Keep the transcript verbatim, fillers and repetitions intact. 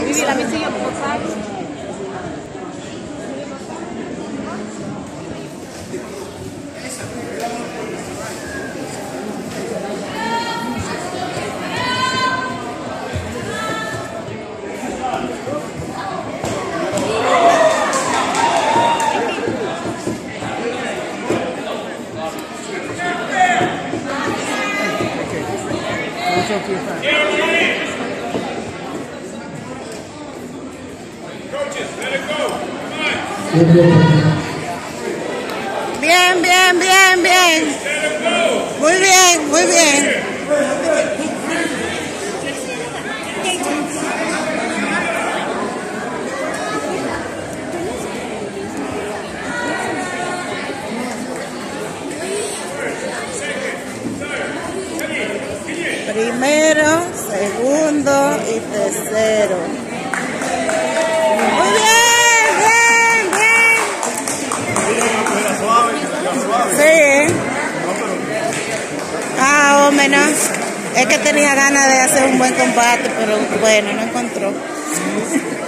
Vivi, la mesilla, por favor. Bien, bien, bien, bien. Muy bien, muy bien. Primero, segundo y tercero. Muy bien, bien, bien. Sí. Ah, hombre, no. Es que tenía ganas de hacer un buen combate, pero bueno, no encontró.